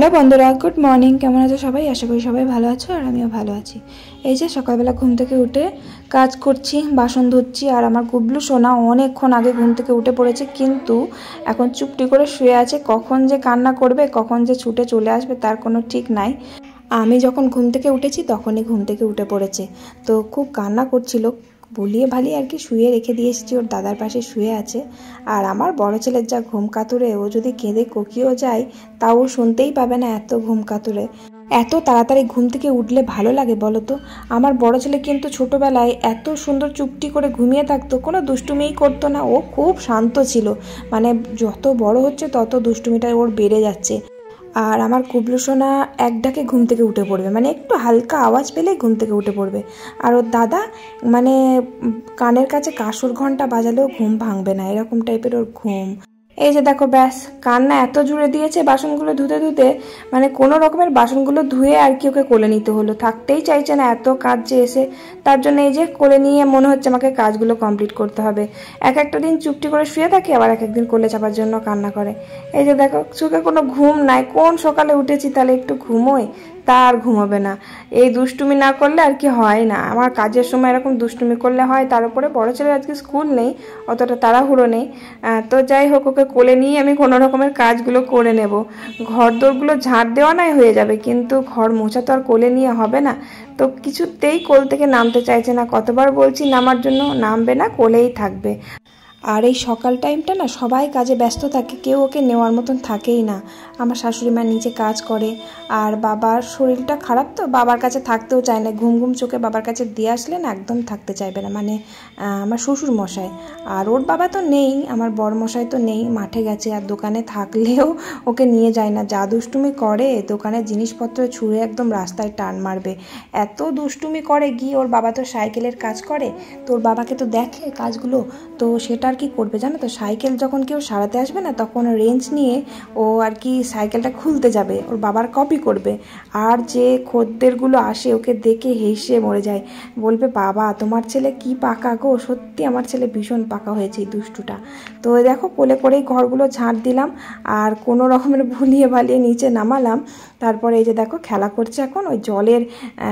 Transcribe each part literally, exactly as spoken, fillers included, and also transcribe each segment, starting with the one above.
Hello বন্ধুরা, good morning. কেমন আছো সবাই? আশা করি সবাই ভালো আছো আর আমিও ভালো আছি। এই যে সকালবেলা ঘুম থেকে উঠে কাজ করছি, বাসন ধুচ্ছি। আর আমার গুবলু সোনা অনেকক্ষণ আগে ঘুম থেকে উঠে পড়েছে, কিন্তু এখন চুপটি করে শুয়ে আছে। কখন যে কান্না করবে, কখন যে ছুটে চলে আসবে তার কোনো ঠিক নাই। আমি যখন ঘুম থেকে উঠেছি তখনই ঘুম থেকে উঠে পড়েছে। তো খুব কান্না করছিল, বলিয়ে ভালিয়ে আর কি শুয়ে রেখে দিয়ে এসেছি। ওর দাদার পাশে শুয়ে আছে। আর আমার বড় ছেলের যা ঘুম কাতুরে, ও যদি কেঁদে কোকিও যায় তাও শুনতেই পাবে না, এত ঘুম কাতুরে। এত তাড়াতাড়ি ঘুম থেকে উঠলে ভালো লাগে বলো তো? আমার বড় ছেলে কিন্তু ছোটোবেলায় এত সুন্দর চুপটি করে ঘুমিয়ে থাকতো, কোনো দুষ্টুমিই করতো না। ও খুব শান্ত ছিল, মানে যত বড় হচ্ছে তত দুষ্টুমিটা ওর বেড়ে যাচ্ছে। আর আমার কুবলু সোনা এক ডাকে ঘুম থেকে উঠে পড়বে, মানে একটু হালকা আওয়াজ পেলেই ঘুম থেকে উঠে পড়বে। আর ওর দাদা মানে কানের কাছে কাঁসর ঘন্টা বাজালেও ঘুম ভাঙবে না, এরকম টাইপের ওর ঘুম। এই যে দেখো, ব্যাস কান্না এত জুড়ে দিয়েছে বাসনগুলো ধুতে ধুতে, মানে কোনো রকমের বাসনগুলো ধুয়ে আর কি ওকে কোলে নিতে হলো। থাকতেই চাইছে না, এত কাজ যে এসে। তার জন্য এই যে কোলে নিয়ে মনে হচ্ছে আমাকে কাজগুলো কমপ্লিট করতে হবে। এক একটা দিন চুপটি করে শুয়ে থাকে, আবার এক একদিন কোলে চাপার জন্য কান্না করে। এই যে দেখো, চোখে কোনো ঘুম নাই। কোন সকালে উঠেছি তাহলে একটু ঘুমোই, তার ঘুমোবে না। এই দুষ্টুমি না করলে আর কি হয় না। আমার কাজের সময় এরকম দুষ্টুমি করলে হয়। তার উপরে বড় ছেলের আজকে স্কুল নেই, অতটা তাড়াহুড়ো নেই। তো যাই হোক, ওকে কোলে নিয়ে আমি কোনো রকমের কাজগুলো করে নেব। ঘর দোরগুলো ঝাড় দেওয়া নাই হয়ে যাবে, কিন্তু ঘর মোছা তো আর কোলে নিয়ে হবে না। তো কিছুতেই কোল থেকে নামতে চাইছে না। কতবার বলছি নামার জন্য, নামবে না, কোলেই থাকবে। আর এই সকাল টাইমটা না সবাই কাজে ব্যস্ত থাকে, কেউ ওকে নেওয়ার মতন থাকেই না। আমার শাশুড়ি মা নিচে কাজ করে, আর বাবার শরীরটা খারাপ, তো বাবার কাছে থাকতেও চায় না। ঘুম ঘুম চোখে বাবার কাছে দিয়ে আসলে না একদম থাকতে চাইবে না, মানে আমার শ্বশুর মশাই। আর ওর বাবা তো নেই, আমার বর মশাই তো নেই, মাঠে গেছে। আর দোকানে থাকলেও ওকে নিয়ে যায় না, যা দুষ্টুমি করে। দোকানের জিনিসপত্র ছুঁড়ে একদম রাস্তায় টান মারবে, এত দুষ্টুমি করে। গিয়ে ওর বাবা তো সাইকেলের কাজ করে, তো ওর বাবাকে তো দেখে কাজগুলো, তো সেটা আর কি করবে জানো তো, সাইকেল যখন কেউ সারাতে আসবে না তখন রেঞ্চ নিয়ে ও আর কি সাইকেলটা খুলতে যাবে, ওর বাবার কপি করবে। আর যে খদ্দেরগুলো আসে ওকে দেখে হেসে মরে যায়, বলবে বাবা তোমার ছেলে কি পাকা গো। সত্যি আমার ছেলে ভীষণ পাকা হয়েছে এই দুষ্টুটা। তো দেখো, কোলে করেই ঘরগুলো ঝাঁট দিলাম, আর কোনো রকমের ভুলিয়ে ভালিয়ে নিচে নামালাম। তারপরে এই যে দেখো খেলা করছে এখন ওই জলের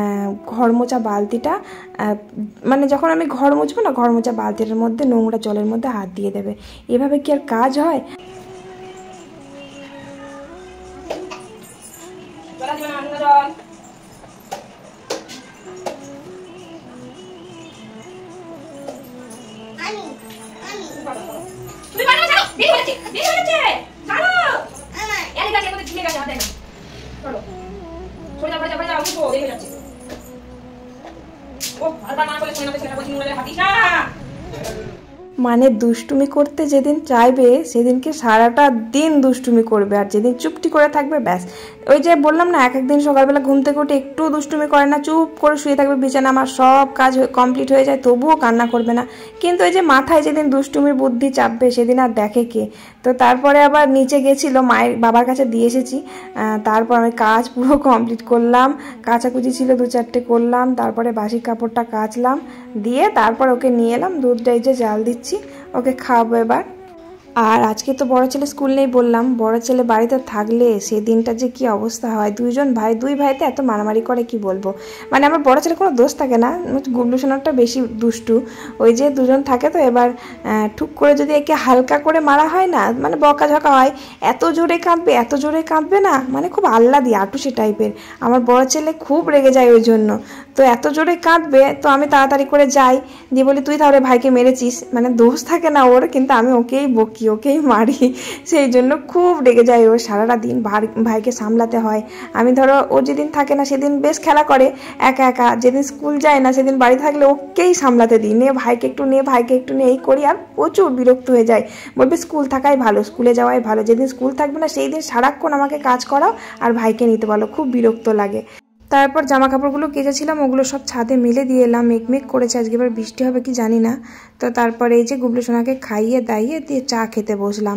ঘর মোছা বালতিটা, মানে যখন আমি ঘর মুছবো না, ঘর মোছা বালতিটার মধ্যে নোংরা জলের মধ্যে হাত দিয়ে দেবে। এভাবে কি আর কাজ হয়? মানে দুষ্টুমি করতে যেদিন চাইবে সেদিনকে সারাটা দিন দুষ্টুমি করবে, আর যেদিন চুপটি করে থাকবে ব্যাস। ওই যে বললাম না, এক একদিন সকালবেলা ঘুম থেকে উঠে একটু দুষ্টুমি করে না, চুপ করে শুয়ে থাকবে বিছানা। আমার সব কাজ কমপ্লিট হয়ে যায় তবুও কান্না করবে না। কিন্তু ওই যে মাথায় যেদিন দুষ্টুমির বুদ্ধি চাপবে সেদিন আর দেখে কে। তো তারপরে আবার নিচে গেছিলো, মায়ের বাবার কাছে দিয়ে এসেছি। তারপর আমি কাজ পুরো কমপ্লিট করলাম, কাচাকুচি ছিল দু চারটে করলাম, তারপরে বাসি কাপড়টা কাচলাম, দিয়ে তারপর ওকে নিয়ে এলাম, দুধটা এই যে জাল দিচ্ছি, ওকে খাওয়াবো এবার। আর আজকে তো বড় ছেলে স্কুল নেই বললাম, বড় ছেলে বাড়িতে থাকলে সেদিনটা যে কি অবস্থা হয়। দুইজন ভাই, দুই ভাইতে এত মারামারি করে কি বলবো। মানে আমার বড় ছেলে কোনো দোষ থাকে না, গুবলু সোনারটা বেশি দুষ্টু। ওই যে দুজন থাকে, তো এবার ঠুক করে যদি একে হালকা করে মারা হয় না, মানে বকাঝকা হয়, এত জোরে কাঁদবে, এত জোরে কাঁদবে না, মানে খুব আহ্লাদি আটুসি টাইপের। আমার বড় ছেলে খুব রেগে যায় ওই জন্য। তো এত জোরে কাঁদবে, তো আমি তাড়াতাড়ি করে যাই, দিয়ে বলি তুই তাহলে ভাইকে মেরেছিস। মানে দোষ থাকে না ওর, কিন্তু আমি ওকেই বকি, ওকেই মারি, সেই জন্য খুব রেগে যায় ও। সারাটা দিন ভাইকে সামলাতে হয়। আমি ধরো ও যেদিন থাকে না সেদিন বেশ খেলা করে একা একা, যেদিন স্কুল যায় না সেদিন বাড়ি থাকলে ওকেই সামলাতে দিই, নে ভাইকে একটু নে, ভাইকে একটু নে, এই করি। আর প্রচুর বিরক্ত হয়ে যায়, বলবে স্কুল থাকাই ভালো, স্কুলে যাওয়াই ভালো। যেদিন স্কুল থাকবে না সেই দিন সারাক্ষণ আমাকে কাজ করাও আর ভাইকে নিতে বলো, খুব বিরক্ত লাগে। তারপর জামা কাপড়গুলো কেচেছিলাম, ওগুলো সব ছাদে মেলে দিয়ে এলাম। মেঘমেঘ করেছে আজকে, এবার বৃষ্টি হবে কি জানি না। তো তারপরে এই যে গুবলু সোনাকে খাইয়ে দাইয়ে দিয়ে চা খেতে বসলাম।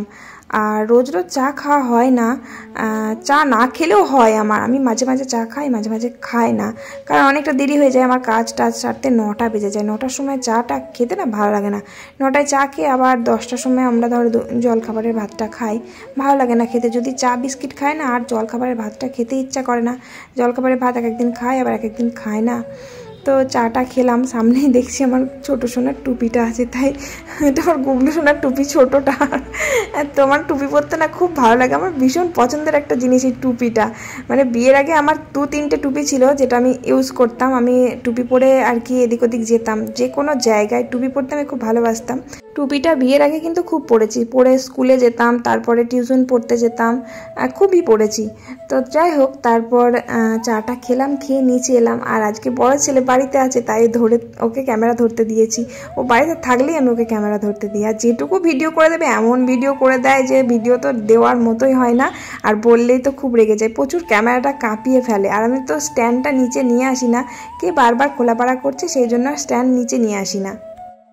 আর রোজ রোজ চা খাওয়া হয় না, চা না খেলেও হয় আমার, আমি মাঝে মাঝে চা খাই মাঝে মাঝে খাই না, কারণ অনেকটা দেরি হয়ে যায় আমার কাজ টাজ সারতে, নটা বেজে যায়। নটার সময় চাটা খেতে না ভালো লাগে না, নটায় চা খেয়ে আবার দশটার সময় আমরা ধরো জলখাবারের ভাতটা খাই, ভালো লাগে না খেতে। যদি চা বিস্কিট খায় না আর জলখাবারের ভাতটা খেতে ইচ্ছা করে না, জলখাবারের ভাত এক একদিন খায় আবার এক একদিন খায় না। তো চাটা খেলাম, সামনেই দেখছি আমার ছোটো সোনার টুপিটা আছে, তাই এটা আমার গুবলু সোনার টুপি ছোটোটা। তো আমার টুপি পরতে না খুব ভালো লাগে, আমার ভীষণ পছন্দের একটা জিনিস এই টুপিটা। মানে বিয়ের আগে আমার দু তিনটে টুপি ছিল যেটা আমি ইউজ করতাম, আমি টুপি পরে আর কি এদিক ওদিক যেতাম, যে কোনো জায়গায় টুপি পরতে আমি খুব ভালোবাসতাম। টুপিটা বিয়ের আগে কিন্তু খুব পরেছি, পরে স্কুলে যেতাম, তারপরে টিউশন পড়তে যেতাম, খুবই পরেছি। তো যাই হোক, তারপর চাটা খেলাম, খেয়ে নিচে এলাম। আর আজকে বড় ছেলে বাড়িতে আছে, তাই ধরে ওকে ক্যামেরা ধরতে দিয়েছি, ও বাড়িতে থাকলেই আমি ওকে ক্যামেরা ধরতে দিই। আর যেটুকু ভিডিও করে দেবে এমন ভিডিও করে দেয় যে ভিডিও তো দেওয়ার মতোই হয় না, আর বললেই তো খুব রেগে যায়, প্রচুর ক্যামেরাটা কাঁপিয়ে ফেলে। আর আমি তো স্ট্যান্ডটা নিচে নিয়ে আসি না, কে বারবার খোলাপাড়া করছে সেই জন্য স্ট্যান্ড নিচে নিয়ে আসি না।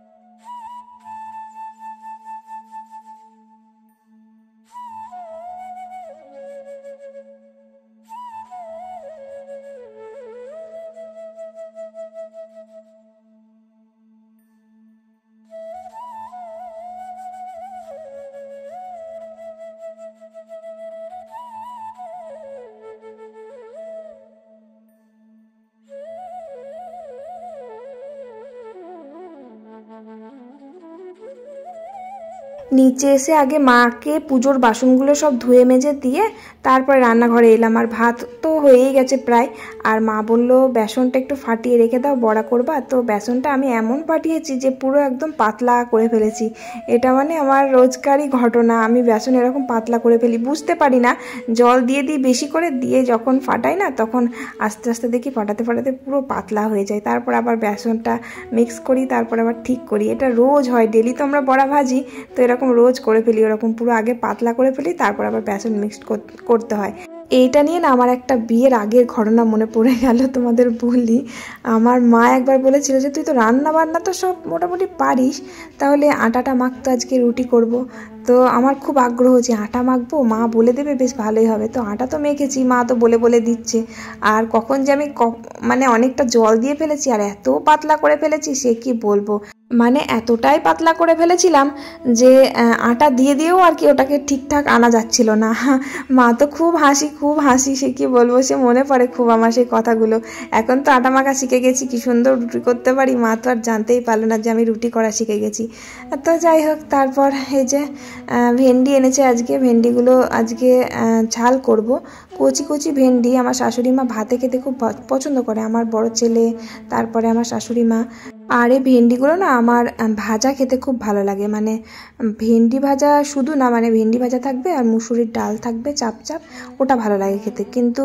নিচে এসে আগে মাকে পুজোর বাসনগুলো সব ধুয়ে মেজে দিয়ে তারপরে রান্নাঘরে এলাম। আর ভাত তো হয়েই গেছে প্রায়, আর মা বলল বেসনটা একটু ফাটিয়ে রেখে দাও, বড়া করবা। তো বেসনটা আমি এমন ফাটিয়েছি যে পুরো একদম পাতলা করে ফেলেছি। এটা মানে আমার রোজকারই ঘটনা, আমি বেসন এরকম পাতলা করে ফেলি, বুঝতে পারি না, জল দিয়ে দিই বেশি করে, দিয়ে যখন ফাটাই না তখন আস্তে আস্তে দেখি ফাটাতে ফাটাতে পুরো পাতলা হয়ে যায়। তারপর আবার বেসনটা মিক্স করি, তারপর আবার ঠিক করি। এটা রোজ হয়, ডেলি তো আমরা বড়া ভাজি, তো এরকম রোজ করে ফেলি, ওরকম পুরো আগে পাতলা করে ফেলি, তারপর আবার বেসন মিক্সড করতে হয়। এইটা নিয়ে না আমার একটা বিয়ের আগের ঘটনা মনে পড়ে গেল, তোমাদের বলি। আমার মা একবার বলেছিল যে তুই তো রান্না বান্না তো সব মোটামুটি পারিস, তাহলে আটাটা মাখতো, আজকে রুটি করব। তো আমার খুব আগ্রহ যে আটা মাখবো, মা বলে দেবে বেশ ভালোই হবে। তো আটা তো মেখেছি, মা তো বলে বলে দিচ্ছে, আর কখন যে আমি মানে অনেকটা জল দিয়ে ফেলেছি আর এত পাতলা করে ফেলেছি সে কি বলবো। মানে এতটাই পাতলা করে ফেলেছিলাম যে আটা দিয়ে দিয়েও আর কি ওটাকে ঠিকঠাক আনা যাচ্ছিল না। মা তো খুব হাসি খুব হাসি, সে কি বলবো, সে মনে পড়ে খুব আমার সেই কথাগুলো। এখন তো আটা মাখা শিখে গেছি, কি সুন্দর রুটি করতে পারি, মা তো আর জানতেই পারলো না যে আমি রুটি করা শিখে গেছি। তো যাই হোক, তারপর এই যে ভেন্ডি এনেছে আজকে, ভেন্ডিগুলো আজকে ঝাল করব। কচি কচি ভেন্ডি আমার শাশুড়ি মা ভাতে খেতে খুব পছন্দ করে, আমার বড় ছেলে, তারপরে আমার শাশুড়ি মা। আর এই ভেন্ডিগুলো না আমার ভাজা খেতে খুব ভালো লাগে, মানে ভেন্ডি ভাজা শুধু না, মানে ভেন্ডি ভাজা থাকবে আর মুসুরির ডাল থাকবে চাপ চাপ, ওটা ভালো লাগে খেতে। কিন্তু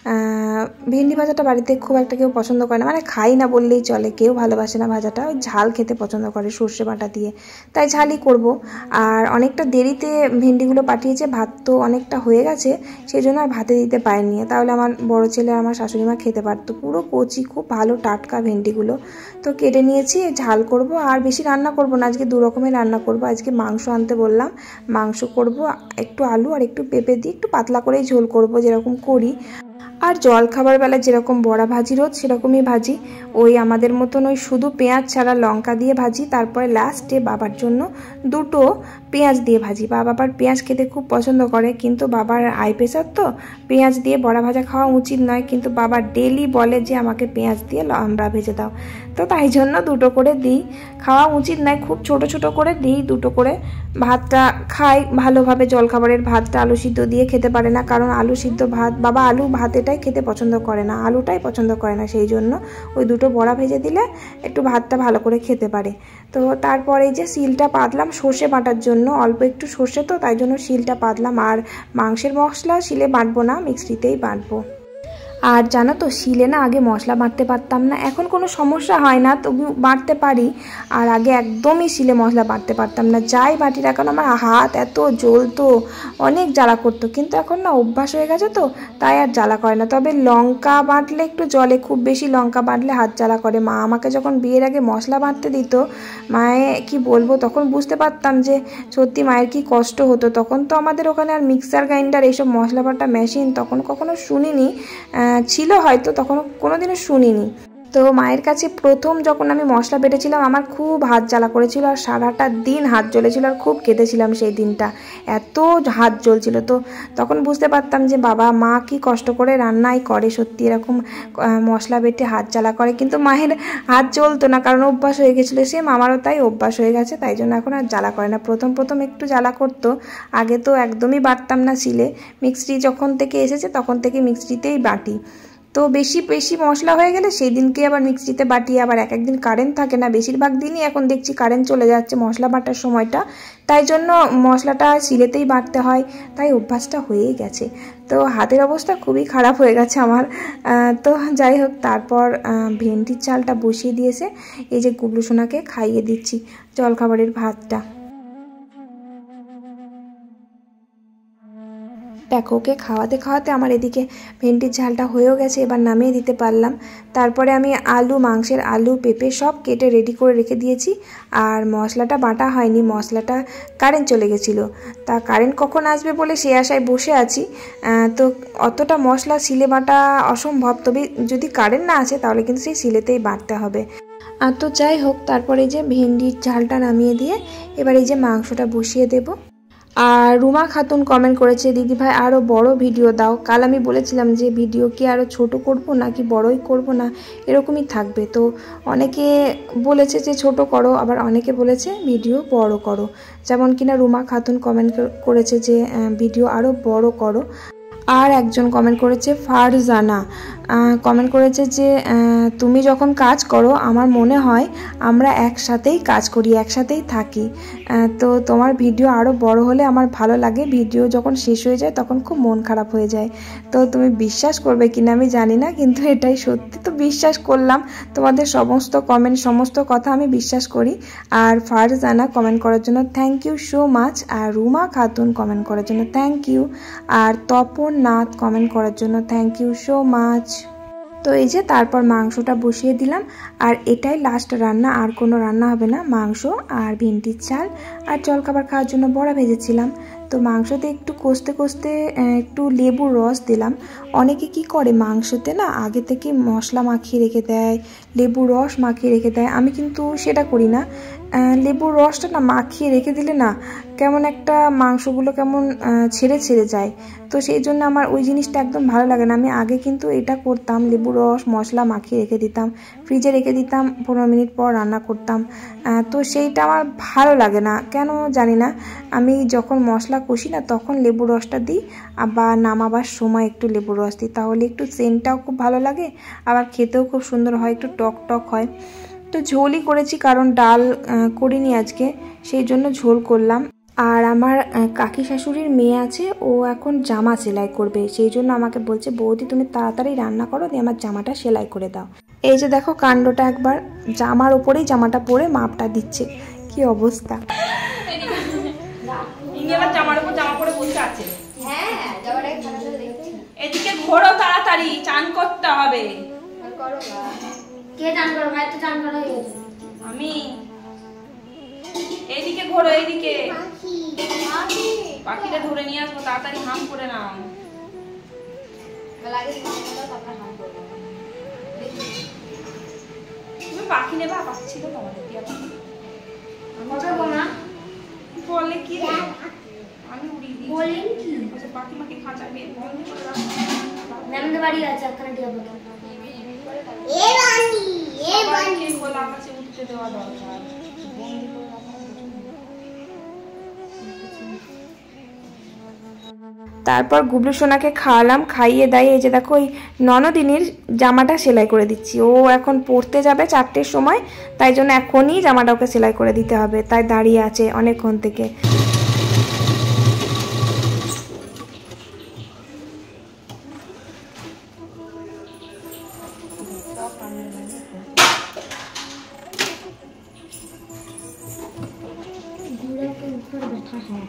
ভেন্ডি ভাজাটা বাড়িতে খুব একটা কেউ পছন্দ করে না, মানে খাই না বললেই চলে, কেউ ভালোবাসে না ভাজাটা, ওই ঝাল খেতে পছন্দ করে সর্ষে বাটা দিয়ে, তাই ঝালই করব। আর অনেকটা দেরিতে ভেন্ডিগুলো পাঠিয়েছে, ভাত তো অনেকটা হয়ে গেছে, সেই জন্য আর ভাতে দিতে পারেনি, তাহলে আমার বড় ছেলে আর আমার শাশুড়ি মা খেতে পারতো। পুরো কচি খুব ভালো টাটকা ভেন্ডিগুলো, তো কেটে নিয়েছি, ঝাল করব। আর বেশি রান্না করব না, আজকে দু রকমের রান্না করব। আজকে মাংস আনতে বললাম, মাংস করব, একটু আলু আর একটু পেঁপে দিয়ে একটু পাতলা করেই ঝোল করব যেরকম করি। আর জল খাবার বেলা যেরকম বড়া ভাজি রোজ সেরকমই ভাজি, ওই আমাদের মতন ওই শুধু পেঁয়াজ ছাড়া লঙ্কা দিয়ে ভাজি। তারপরে লাস্টে বাবার জন্য দুটো পেঁয়াজ দিয়ে ভাজি। বাবা আবার পেঁয়াজ খেতে খুব পছন্দ করে, কিন্তু বাবার আই প্রেশার, তো পেঁয়াজ দিয়ে বড়া ভাজা খাওয়া উচিত নয়, কিন্তু বাবা ডেলি বলে যে আমাকে পেঁয়াজ দিয়ে লম্বা ভেজে দাও, তো তাই জন্য দুটো করে দিই। খাওয়া উচিত নয়, খুব ছোট ছোট করে দিই দুটো করে। ভাতটা খাই ভালোভাবে, জলখাবারের ভাতটা আলু সিদ্ধ দিয়ে খেতে পারে না, কারণ আলু সিদ্ধ ভাত, বাবা আলু ভাত এটাই খেতে পছন্দ করে না, আলুটাই পছন্দ করে না, সেই জন্য ওই দুটো বড়া ভেজে দিলে একটু ভাতটা ভালো করে খেতে পারে। তো তারপরে যে শিলটা পাতলাম সর্ষে বাটার জন্য, অল্প একটু সর্ষে তো তাই জন্য শিলটা পাতলাম। আর মাংসের মশলা শিলে বাটবো না, মিক্সিতেই বাটবো। আর জানো তো শিলে না আগে মশলা বাটতে পারতাম না, এখন কোনো সমস্যা হয় না, তবু বাটতে পারি। আর আগে একদমই শিলে মশলা বাটতে পারতাম না, যাই বাটি না কেন আমার হাত এত জ্বলতো, অনেক জ্বালা করতো। কিন্তু এখন না অভ্যাস হয়ে গেছে তো তাই আর জ্বালা করে না। তবে লঙ্কা বাটলে একটু জলে, খুব বেশি লঙ্কা বাটলে হাত জ্বালা করে। মা আমাকে যখন বিয়ের আগে মশলা বাটতে দিত, মায়ে কি বলবো, তখন বুঝতে পারতাম যে সত্যি মায়ের কি কষ্ট হতো। তখন তো আমাদের ওখানে আর মিক্সার গ্রাইন্ডার এইসব মশলা বাটা মেশিন তখন কখনো শুনিনি, ছিল হয়তো, তখন কোনোদিনও শুনিনি। তো মায়ের কাছে প্রথম যখন আমি মশলা বেটেছিলাম আমার খুব হাত জ্বালা করেছিল, আর সারাটা দিন হাত জ্বলেছিল, আর খুব কেঁদেছিলাম সেই দিনটা, এত হাত জ্বলছিল। তো তখন বুঝতে পারতাম যে বাবা মা কি কষ্ট করে রান্নাই করে, সত্যি এরকম মশলা বেটে হাত জ্বালা করে। কিন্তু মায়ের হাত জ্বলতো না, কারণ অভ্যাস হয়ে গেছিলো, সেম আমারও তাই অভ্যাস হয়ে গেছে, তাই জন্য এখন আর জ্বালা করে না। প্রথম প্রথম একটু জ্বালা করতো, আগে তো একদমই বাটতাম না শিলে, মিক্সি যখন থেকে এসেছে তখন থেকে মিক্সিতেই বাটি। তো বেশি বেশি মশলা হয়ে গেলে সেই দিনকে আবার মিক্সিতে বাটি, আবার এক একদিন কারেন্ট থাকে না, বেশিরভাগ দিনই এখন দেখছি কারেন্ট চলে যাচ্ছে মশলা বাটার সময়টা, তাই জন্য মশলাটা শিলেতেই বাটতে হয়, তাই অভ্যাসটা হয়েই গেছে। তো হাতের অবস্থা খুবই খারাপ হয়ে গেছে আমার। তো যাই হোক, তারপর ভেন্ডির চালটা বসিয়ে দিয়েছে, এই যে গুবলু সোনাকে খাইয়ে দিচ্ছি জলখাবারের ভাতটা। দেখো ওকে খাওয়াতে খাওয়াতে আমার এদিকে ভেন্ডির ঝালটা হয়েও গেছে, এবার নামিয়ে দিতে পারলাম। তারপরে আমি আলু, মাংসের আলু পেঁপে সব কেটে রেডি করে রেখে দিয়েছি। আর মশলাটা বাটা হয়নি, মশলাটা কারেন্ট চলে গেছিলো, তা কারেন্ট কখন আসবে বলে সে আশায় বসে আছি। তো অতটা মশলা শিলে বাটা অসম্ভব, তবে যদি কারেন্ট না আসে তাহলে কিন্তু সেই শিলেতেই বাটতে হবে। আর তো যাই হোক, তারপরে এই যে ভেন্ডির ঝালটা নামিয়ে দিয়ে এবার এই যে মাংসটা বসিয়ে দেবো। আর রুমা খাতুন কমেন্ট করেছে, দিদি ভাই আরও বড় ভিডিও দাও। কাল আমি বলেছিলাম যে ভিডিও কি আরও ছোট করব নাকি বড়ই করব না, এরকমই থাকবে। তো অনেকে বলেছে যে ছোট করো, আবার অনেকে বলেছে ভিডিও বড় করো। যেমন কিনা রুমা খাতুন কমেন্ট করেছে যে ভিডিও আরও বড় করো। আর একজন কমেন্ট করেছে ফারজানা, কমেন্ট করেছে যে তুমি যখন কাজ করো আমার মনে হয় আমরা একসাথেই কাজ করি, একসাথেই থাকি। তো তোমার ভিডিও আরও বড় হলে আমার ভালো লাগে, ভিডিও যখন শেষ হয়ে যায় তখন খুব মন খারাপ হয়ে যায়। তো তুমি বিশ্বাস করবে কিনা আমি জানি না, কিন্তু এটাই সত্যি। তো বিশ্বাস করলাম, তোমাদের সমস্ত কমেন্ট, সমস্ত কথা আমি বিশ্বাস করি। আর ফারজানা কমেন্ট করার জন্য থ্যাংক ইউ সো মাচ, আর রুমা খাতুন কমেন্ট করার জন্য থ্যাংক ইউ, আর তপন নাথ কমেন্ট করার জন্য থ্যাংক ইউ সো মাচ। তো এই যে তারপর মাংসটা বসিয়ে দিলাম, আর এটাই লাস্ট রান্না, আর কোনো রান্না হবে না। মাংস আর ভেন্ডির চাল আর জলখাবার খাওয়ার জন্য বড়া ভেজেছিলাম। তো মাংসতে একটু কষতে কষতে একটু লেবুর রস দিলাম। অনেকে কি করে মাংসতে না আগে থেকে মশলা মাখিয়ে রেখে দেয়, লেবুর রস মাখিয়ে রেখে দেয়, আমি কিন্তু সেটা করি না। লেবুর রসটা না মাখিয়ে রেখে দিলে না কেমন একটা মাংসগুলো কেমন ছেড়ে ছেড়ে যায়, তো সেই জন্য আমার ওই জিনিসটা একদম ভালো লাগে না। আমি আগে কিন্তু এটা করতাম, লেবুর রস মশলা মাখিয়ে রেখে দিতাম, ফ্রিজে রেখে দিতাম, পনেরো মিনিট পর রান্না করতাম। তো সেইটা আমার ভালো লাগে না, কেন জানি না। আমি যখন মশলা কষি না তখন লেবুর রসটা দিই, আবার নামাবার সময় একটু লেবুর রস দিই, তাহলে একটু সেন্টটাও খুব ভালো লাগে, আবার খেতেও খুব সুন্দর হয়, একটু টক টক হয়। তো ঝোলই করেছি, কারণ ডাল করিনি আজকে, সেই জন্য ঝোল করলাম। আর আমার কাকি শাশুড়ির মেয়ে আছে, ও এখন জামা সেলাই করবে, সেই জন্য আমাকে বলছে বৌদি তুমি তাড়াতাড়ি রান্না করো, দিয়ে আমার জামাটা সেলাই করে দাও। এই যে দেখো কাণ্ডটা, একবার জামার উপরেই জামাটা পরে মাপটা দিচ্ছে, কি অবস্থা। জামার উপর জামা পরে বসে আছে। এদিকে ঘোরো তাড়াতাড়ি, চান করতে হবে। কে চান করো? ভাই তো চান করা হয়ে গেছে। আমি এইদিকে ঘোরো, এইদিকে পাখিটা ধরে নিয়ে আসবো, তাড়াতাড়ি হাম করে নাও। তুমি পাখি নেবা, পাচ্ছি তো তোমাদের বলে কি আমি উড়িয়ে দিই, বলেন কি পাখি মাকে খাঁচা বের বন্ধ করে রাখো। নামতে বাড়ি আছে ওখানে দিয়ে বলো। এ রানী এ বানি খোলা আকাশে উঠতে দেওয়া দরকার, বন্ধ করে রাখা। তারপর গুবলু সোনাকে খাওয়ালাম, খাইয়ে দাইয়ে এই যে দেখো ওই ননদিনীর জামাটা সেলাই করে দিচ্ছি। ও এখন পড়তে যাবে চারটের সময়, তাই জন্য এখনই জামাটা ওকে সেলাই করে দিতে হবে, তাই দাঁড়িয়ে আছে অনেকক্ষণ থেকে। করে ব্যথা হয়।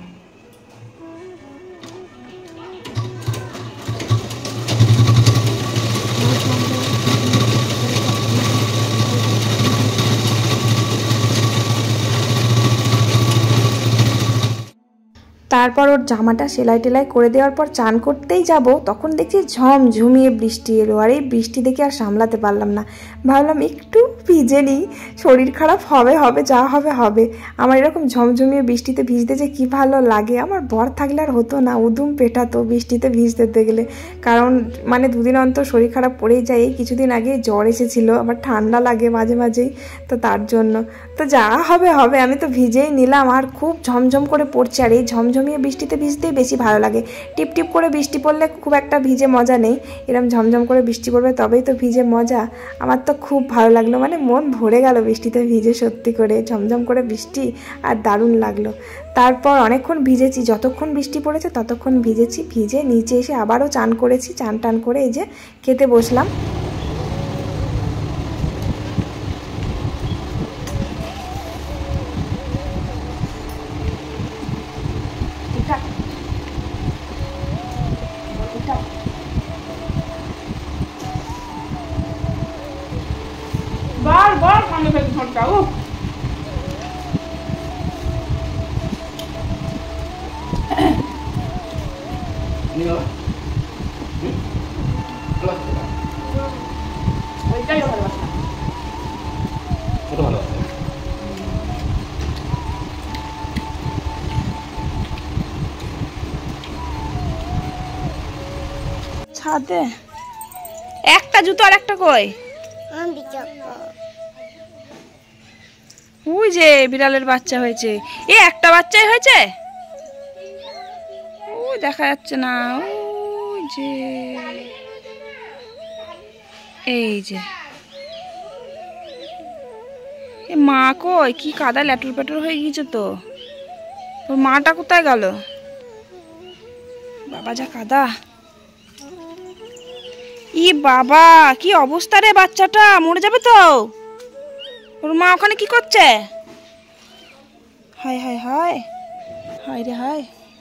তারপর ওর জামাটা সেলাই টেলাই করে দেওয়ার পর চান করতেই যাব, তখন দেখছি ঝমঝমিয়ে বৃষ্টি এলো। আর এই বৃষ্টি দেখে আর সামলাতে পারলাম না, ভাবলাম একটু ভিজে নিই, শরীর খারাপ হবে হবে যা হবে হবে। আমার এরকম ঝমঝমিয়ে বৃষ্টিতে ভিজতে যে কী ভালো লাগে। আমার বর থাকলে আর হতো না, উদুম পেটাতো বৃষ্টিতে ভিজতে গেলে, কারণ মানে দুদিন অন্তর শরীর খারাপ পড়েই যায়। এই কিছুদিন আগে জ্বর এসেছিলো, আবার ঠান্ডা লাগে মাঝে মাঝেই, তো তার জন্য তো যা হবে হবে, আমি তো ভিজেই নিলাম। আর খুব ঝমঝম করে পড়ছে, আর এই ঝমঝমিয়ে বৃষ্টিতে ভিজতেই বেশি ভালো লাগে। টিপ টিপ করে বৃষ্টি পড়লে খুব একটা ভিজে মজা নেই, এরকম ঝমঝম করে বৃষ্টি পড়বে তবেই তো ভিজে মজা। আমার তো খুব ভালো লাগলো, মানে মন ভরে গেল বৃষ্টিতে ভিজে, সত্যি করে ঝমঝম করে বৃষ্টি, আর দারুণ লাগলো। তারপর অনেকক্ষণ ভিজেছি, যতক্ষণ বৃষ্টি পড়েছে ততক্ষণ ভিজেছি। ভিজে নিচে এসে আবারও চান করেছি, চান টান করে এই যে খেতে বসলাম। বার বার কানে ফেলে ঘন্টা ও ওইটাই ভালোবাসা, কত ভালোবাসা। ছাদে একটা জুতো আর একটা কই? ওই যে বিড়ালের বাচ্চা হয়েছে, এ একটা বাচ্চাই হয়েছে, ওই দেখা যাচ্ছে না, ওই যে এই যে এ মা কই, কি কাদা ল্যাটুর প্যাটুর হয়ে গিয়েছে তো, ওর মাটা কোথায় গেল? বাবা যা কাদা, ই বাবা কি অবস্থা রে, বাচ্চাটা মরে যাবে তো। ওর মা ওখানে কি করছে? হায় হায় হায় হায় রে হায়।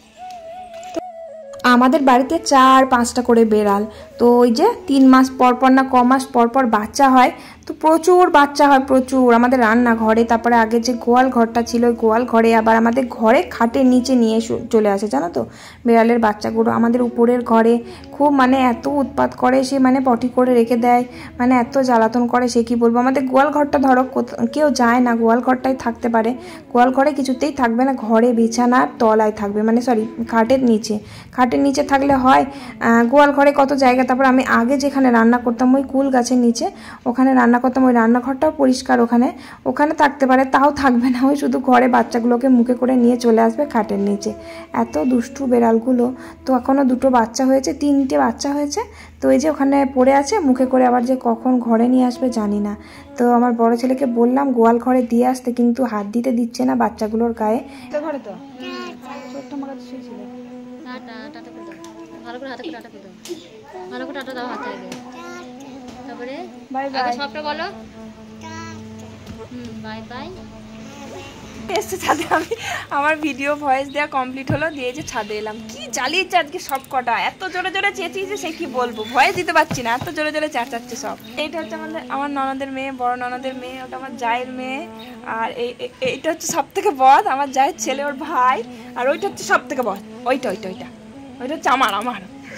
আমাদের বাড়িতে চার পাঁচটা করে বেড়াল, তো ওই যে তিন মাস পর পর না ক মাস পর পর বাচ্চা হয়, তো প্রচুর বাচ্চা হয় প্রচুর। আমাদের রান্নাঘরে, তারপরে আগে যে গোয়াল ঘরটা ছিল ওই গোয়াল ঘরে, আবার আমাদের ঘরে খাটের নিচে নিয়ে চলে আসে, জানো তো বেড়ালের বাচ্চাগুলো। আমাদের উপরের ঘরে খুব মানে এত উৎপাত করে সে, মানে পটি করে রেখে দেয়, মানে এত জ্বালাতন করে সে কি বলবো। আমাদের গোয়াল ঘরটা ধরো কেউ যায় না, গোয়াল ঘরটাই থাকতে পারে, গোয়াল ঘরে কিছুতেই থাকবে না, ঘরে বিছানার তলায় থাকবে, মানে সরি খাটের নিচে। খাটের নিচে থাকলে হয়, গোয়াল ঘরে কত জায়গা। তারপর আমি আগে যেখানে রান্না করতাম ওই কুল গাছের নিচে, ওখানে রান্না করতাম, ওই রান্নাঘরটাও পরিষ্কার, ওখানে ওখানে থাকতে পারে, তাও থাকবে না, ওই শুধু ঘরে বাচ্চাগুলোকে মুখে করে নিয়ে চলে আসবে খাটের নিচে। এত দুষ্টু বেড়ালগুলো। তো এখনও দুটো বাচ্চা হয়েছে, তিনটে বাচ্চা হয়েছে, তো এই যে ওখানে পড়ে আছে মুখে করে, আবার যে কখন ঘরে নিয়ে আসবে জানি না। তো আমার বড় ছেলেকে বললাম গোয়াল ঘরে দিয়ে আসতে, কিন্তু হাত দিতে দিচ্ছে না বাচ্চাগুলোর গায়ে। ঘরে তো ছোট্ট আমার কাছে শুয়েছিল। টাটা টাটা করে দাও, ভালো করে হাতে করে টাটা করে দাও, ভালো করে টাটা দাও হাতে আগে, তারপরে বাই আগে বাই। সবটা বলো, হুম বাই বাই। এসে ছাদে, আমি আমার ভিডিও ভয়েস দেওয়া কমপ্লিট হলো, দিয়ে যে ছাদে এলাম, কি জ্বালিয়েছে আজকে সব কটা, এত জোরে জোরে চেঁচিয়েছে সে কি বলবো, ভয়েস দিতে পারছি না, এত জোরে জোরে চেঁচাচ্ছে সব। এইটা হচ্ছে আমাদের আমার ননদের মেয়ে, বড় ননদের মেয়ে, ওটা আমার জায়ের মেয়ে, আর এই এইটা হচ্ছে সব থেকে বড় আমার জায়ের ছেলে, ওর ভাই, আর ওইটা হচ্ছে সব থেকে বড়, ওইটা ওইটা ওইটা ওইটা হচ্ছে আমার আমার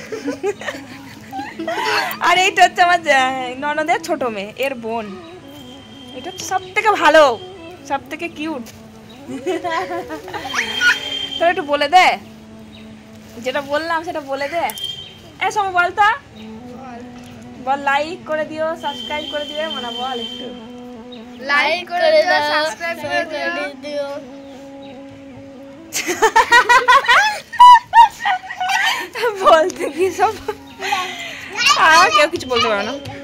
আর এইটা হচ্ছে আমার ননদের ছোট মেয়ে, এর বোন। এটা হচ্ছে সব থেকে ভালো, সব থেকে কিউট। তোর একটু বলে দে, যেটা বললাম সেটা বলে দে। এ সময় বল তো, বল লাইক করে দিও, সাবস্ক্রাইব করে দিও, মানে বল একটু লাইক করে দিও, সাবস্ক্রাইব করে দিও। বলতে কি সব, আর কেউ কিছু বলতে পারো না।